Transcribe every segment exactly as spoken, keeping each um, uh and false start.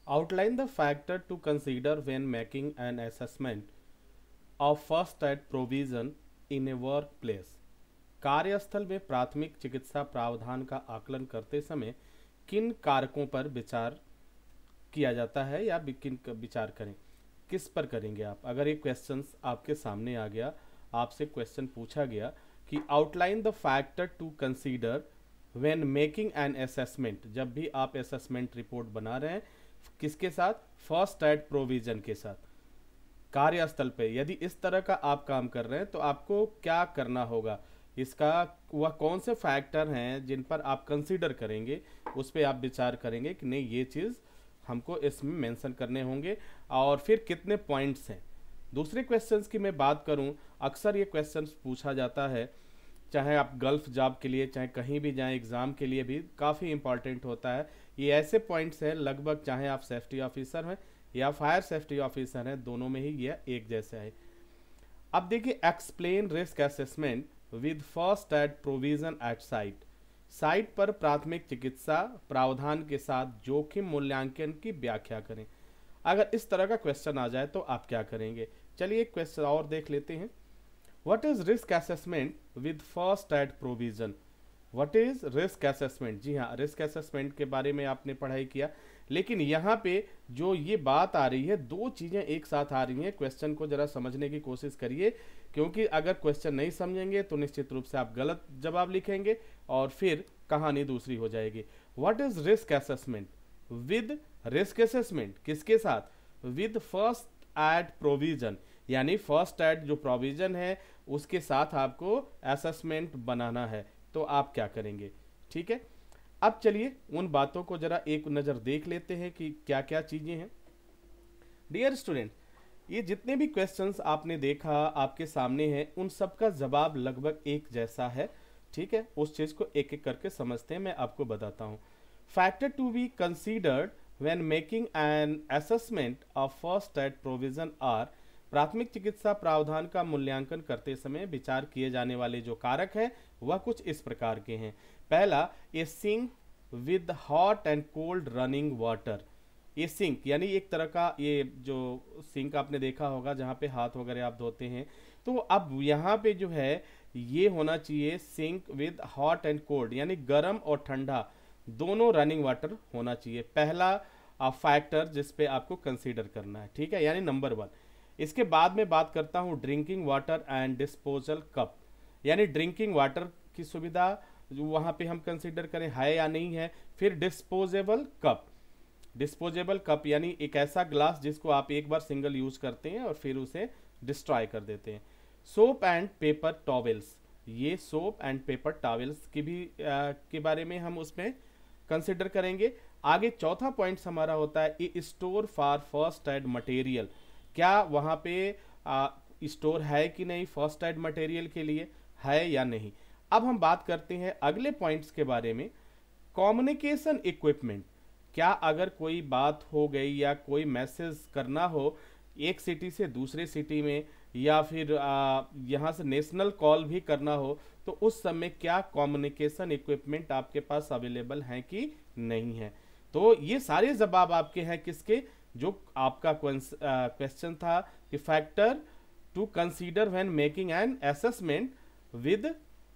Outline the factor to consider when making an assessment of first aid provision in a workplace. कार्यस्थल में प्राथमिक चिकित्सा प्रावधान का आकलन करते समय किन कारकों पर विचार किया जाता है या भी किन का विचार करें, किस पर करेंगे आप। अगर ये क्वेश्चन आपके सामने आ गया, आपसे क्वेश्चन पूछा गया कि outline the factor to consider when making an assessment, जब भी आप असेसमेंट रिपोर्ट बना रहे हैं किसके साथ, फर्स्ट एड प्रोविजन के साथ, कार्यस्थल पे यदि इस तरह का आप काम कर रहे हैं तो आपको क्या करना होगा, इसका वह कौन से फैक्टर हैं जिन पर आप कंसीडर करेंगे, उस पर आप विचार करेंगे कि नहीं ये चीज़ हमको इसमें मेंशन करने होंगे और फिर कितने पॉइंट्स हैं। दूसरे क्वेश्चंस की मैं बात करूं, अक्सर ये क्वेश्चंस पूछा जाता है, चाहे आप गल्फ जॉब के लिए चाहे कहीं भी जाएं, एग्ज़ाम के लिए भी काफ़ी इंपॉर्टेंट होता है। ये ऐसे पॉइंट्स हैं लगभग चाहे आप सेफ्टी ऑफिसर हैं या फायर सेफ्टी ऑफिसर हैं, दोनों में ही ये एक जैसा है। अब देखिए, explain risk assessment with first aid provision at site. Site पर प्राथमिक चिकित्सा प्रावधान के साथ जोखिम मूल्यांकन की व्याख्या करें। अगर इस तरह का क्वेश्चन आ जाए तो आप क्या करेंगे। चलिए एक क्वेश्चन और देख लेते हैं। What is risk assessment with first aid provision. What is risk assessment. जी हाँ, रिस्क असेसमेंट के बारे में आपने पढ़ाई किया, लेकिन यहाँ पे जो ये बात आ रही है, दो चीजें एक साथ आ रही हैं। क्वेश्चन को जरा समझने की कोशिश करिए, क्योंकि अगर क्वेश्चन नहीं समझेंगे तो निश्चित रूप से आप गलत जवाब लिखेंगे और फिर कहानी दूसरी हो जाएगी। What is risk assessment with risk assessment किसके साथ, विद फर्स्ट एड प्रोविजन, यानी फर्स्ट एड जो प्रोविजन है उसके साथ आपको असेसमेंट बनाना है, तो आप क्या करेंगे। ठीक है, अब चलिए उन बातों को जरा एक नज़र देख लेते हैं कि क्या क्या चीज़ें हैं। डियर स्टूडेंट, ये जितने भी क्वेश्चंस आपने देखा आपके सामने हैं, उन सब का जवाब लगभग एक जैसा है। ठीक है, उस चीज़ को एक एक करके समझते हैं, मैं आपको बताता हूँ। Factor to be considered when making an assessment of first aid provision are. प्राथमिक चिकित्सा प्रावधान का मूल्यांकन करते समय विचार किए जाने वाले जो कारक हैं वह कुछ इस प्रकार के हैं। पहला, ये sink with hot and cold running water. ये सिंक यानी एक तरह का, ये जो सिंक आपने देखा होगा जहाँ पे हाथ वगैरह आप धोते हैं, तो अब यहाँ पे जो है ये होना चाहिए sink with hot and cold, यानी गर्म और ठंडा दोनों रनिंग वाटर होना चाहिए। पहला फैक्टर जिस पे आपको कंसीडर करना है, ठीक है, यानी नंबर वन। इसके बाद में बात करता हूँ drinking water and disposal cup, यानी ड्रिंकिंग वाटर की सुविधा जो वहाँ पे हम कंसीडर करें है या नहीं है। फिर डिस्पोजेबल कप, डिस्पोजेबल कप यानी एक ऐसा ग्लास जिसको आप एक बार सिंगल यूज करते हैं और फिर उसे डिस्ट्रॉय कर देते हैं। सोप एंड पेपर टॉवेल्स, ये सोप एंड पेपर टॉवेल्स की भी आ, के बारे में हम उसमें कंसिडर करेंगे। आगे चौथा पॉइंट हमारा होता है a store for first aid material, क्या वहाँ पे आ, स्टोर है कि नहीं फर्स्ट एड मटेरियल के लिए, है या नहीं। अब हम बात करते हैं अगले पॉइंट्स के बारे में। कम्युनिकेशन इक्विपमेंट, क्या अगर कोई बात हो गई या कोई मैसेज करना हो एक सिटी से दूसरे सिटी में, या फिर यहाँ से नेशनल कॉल भी करना हो, तो उस समय क्या कम्युनिकेशन इक्विपमेंट आपके पास अवेलेबल हैं कि नहीं है। तो ये सारे जवाब आपके हैं किसके, जो आपका क्वेश्चन था कि factor to consider when making an assessment with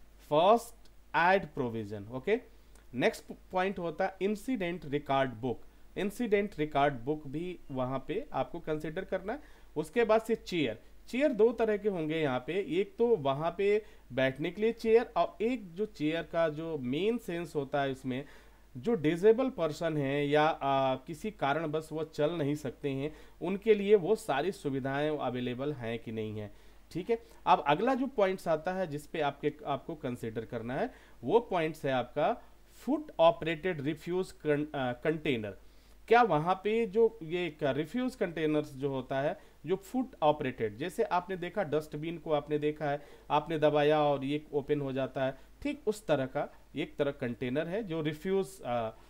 first aid provision. Okay, next point होता है incident record book. Incident record book भी वहां पे आपको कंसिडर करना है। उसके बाद से चेयर, चेयर दो तरह के होंगे यहाँ पे, एक तो वहां पे बैठने के लिए चेयर, और एक जो चेयर का जो मेन सेंस होता है उसमें जो डिजेबल पर्सन है या आ, किसी कारणवश वो चल नहीं सकते हैं, उनके लिए वो सारी सुविधाएं अवेलेबल हैं कि नहीं है। ठीक है, अब अगला जो पॉइंट्स आता है जिसपे आपके आपको कंसिडर करना है वो पॉइंट्स है आपका फुट ऑपरेटेड रिफ्यूज कंटेनर। क्या वहां पे जो ये रिफ्यूज कंटेनर्स जो होता है जो फुट ऑपरेटेड, जैसे आपने देखा डस्टबिन को आपने देखा है, आपने दबाया और ये ओपन हो जाता है, ठीक उस तरह का एक तरह कंटेनर है जो रिफ्यूज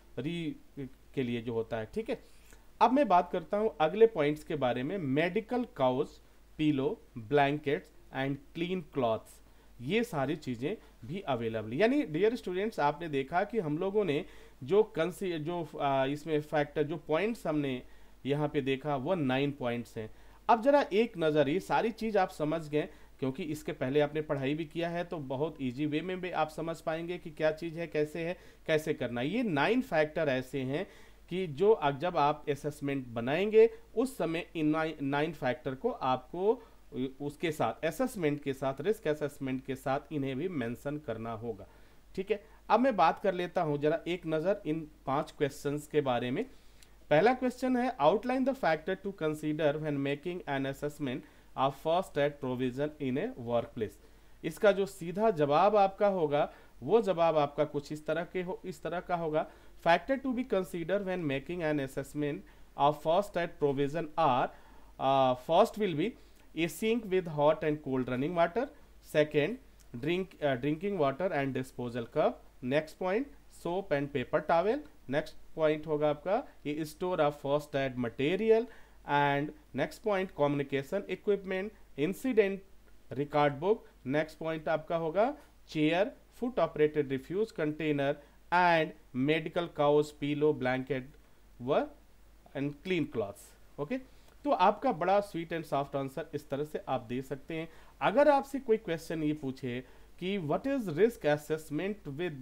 री के लिए जो होता है। ठीक है, अब मैं बात करता हूं अगले पॉइंट्स के बारे में। Medical couch, pillow, blankets and clean clothes, ये सारी चीज़ें भी अवेलेबल। यानी डियर स्टूडेंट्स, आपने देखा कि हम लोगों ने जो कंसी जो आ, इसमें फैक्टर जो पॉइंट्स हमने यहाँ पे देखा वो नाइन पॉइंट्स हैं। अब जरा एक नज़र, ये सारी चीज़ आप समझ गए क्योंकि इसके पहले आपने पढ़ाई भी किया है, तो बहुत इजी वे में भी आप समझ पाएंगे कि क्या चीज़ है, कैसे है, कैसे करना है। ये नाइन फैक्टर ऐसे हैं कि जो अब जब आप असेसमेंट बनाएंगे उस समय इन नाइन फैक्टर को आपको उसके साथ असेसमेंट के साथ, रिस्क असेसमेंट के साथ इन्हें भी मेंशन करना होगा। ठीक है, अब मैं बात कर लेता हूं जरा एक नज़र इन पांच क्वेश्चंस के बारे में। पहला क्वेश्चन है, outline the factor to consider when making an assessment of first aid provision in a workplace. इसका जो सीधा जवाब आपका होगा वो जवाब आपका कुछ इस तरह के हो इस तरह का होगा, factor to be consider when making an assessment of first aid provision are, first will be a sink with hot and cold running water, second drink uh, drinking water and disposal cup, next point soap and paper towel, next point होगा आपका ये store of first aid material, and next point communication equipment, incident record book, next point आपका होगा chair, foot operated refuse container and medical couch, pillow, blanket व and clean cloths। okay? तो आपका बड़ा sweet and soft answer इस तरह से आप दे सकते हैं। अगर आपसे कोई क्वेश्चन ये पूछे कि what is risk assessment with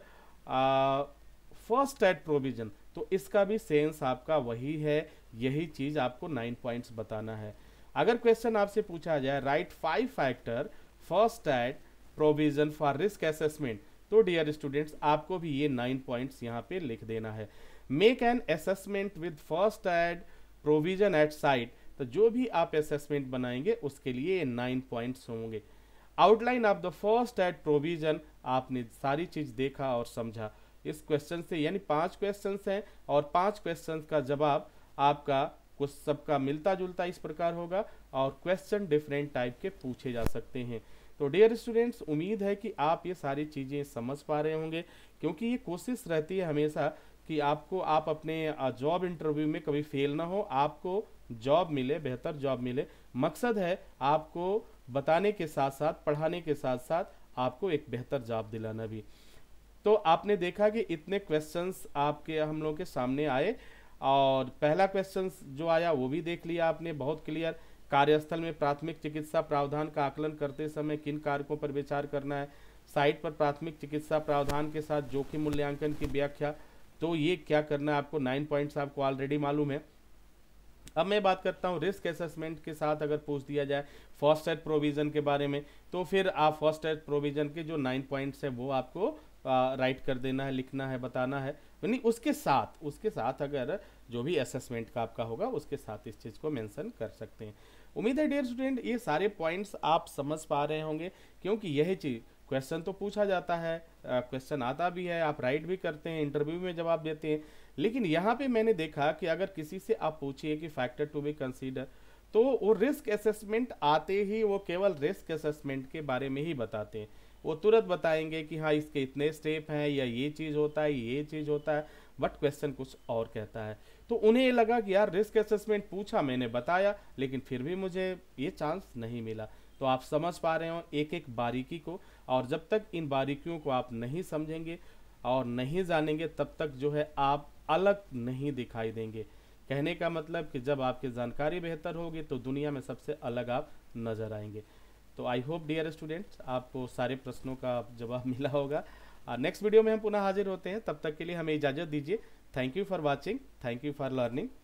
first aid provision, तो इसका भी सेंस आपका वही है, यही चीज आपको नाइन पॉइंट्स बताना है। अगर क्वेश्चन आपसे पूछा जाए write five factor first aid provision for risk assessment, तो डियर स्टूडेंट्स आपको भी ये नाइन पॉइंट्स यहाँ पे लिख देना है। Make an assessment with first aid provision at site, तो जो भी आप असेसमेंट बनाएंगे उसके लिए नाइन पॉइंट्स होंगे। Outline of the first aid provision, आपने सारी चीज देखा और समझा इस क्वेश्चन से, यानी पांच क्वेश्चंस हैं और पांच क्वेश्चंस का जवाब आपका कुछ सबका मिलता जुलता इस प्रकार होगा और क्वेश्चन डिफरेंट टाइप के पूछे जा सकते हैं। तो डियर स्टूडेंट्स, उम्मीद है कि आप ये सारी चीजें समझ पा रहे होंगे, क्योंकि ये कोशिश रहती है हमेशा कि आपको आप अपने जॉब इंटरव्यू में कभी फेल ना हो, आपको जॉब मिले, बेहतर जॉब मिले। मकसद है आपको बताने के साथ साथ, पढ़ाने के साथ साथ आपको एक बेहतर जॉब दिलाना भी। तो आपने देखा कि इतने क्वेश्चंस आपके हम लोगों के सामने आए और पहला क्वेश्चन जो आया वो भी देख लिया आपने, बहुत क्लियर। कार्यस्थल में प्राथमिक चिकित्सा प्रावधान का आकलन करते समय किन कारकों पर विचार करना है, साइट पर प्राथमिक चिकित्सा प्रावधान के साथ जोखिम मूल्यांकन की व्याख्या, तो ये क्या करना है आपको, नाइन पॉइंट्स आपको ऑलरेडी मालूम है। अब मैं बात करता हूँ रिस्क असेसमेंट के साथ अगर पूछ दिया जाए फर्स्ट एड प्रोविजन के बारे में, तो फिर आप फर्स्ट एड प्रोविजन के जो नाइन पॉइंट्स है वो आपको राइट कर देना है, लिखना है, बताना है। यानी उसके साथ उसके साथ अगर जो भी असेसमेंट का आपका होगा उसके साथ इस चीज़ को मेंशन कर सकते हैं। उम्मीद है डियर स्टूडेंट ये सारे पॉइंट्स आप समझ पा रहे होंगे, क्योंकि यही चीज़ क्वेश्चन तो पूछा जाता है, क्वेश्चन आता भी है, आप राइट भी करते हैं, इंटरव्यू में जवाब देते हैं, लेकिन यहाँ पे मैंने देखा कि अगर किसी से आप पूछिए कि फैक्टर टू बी कंसीडर, तो वो रिस्क असेसमेंट आते ही वो केवल रिस्क असेसमेंट के बारे में ही बताते हैं। वो तुरंत बताएंगे कि हाँ इसके इतने स्टेप हैं, या ये चीज़ होता है, ये चीज़ होता है, बट क्वेश्चन कुछ और कहता है। तो उन्हें लगा कि यार रिस्क असेसमेंट पूछा, मैंने बताया, लेकिन फिर भी मुझे ये चांस नहीं मिला। तो आप समझ पा रहे हो एक एक बारीकी को, और जब तक इन बारीकियों को आप नहीं समझेंगे और नहीं जानेंगे तब तक जो है आप अलग नहीं दिखाई देंगे। कहने का मतलब कि जब आपकी जानकारी बेहतर होगी तो दुनिया में सबसे अलग आप नजर आएंगे। तो आई होप डियर स्टूडेंट्स आपको सारे प्रश्नों का जवाब मिला होगा। नेक्स्ट वीडियो में हम पुनः हाजिर होते हैं, तब तक के लिए हमें इजाज़त दीजिए। Thank you for watching, thank you for learning.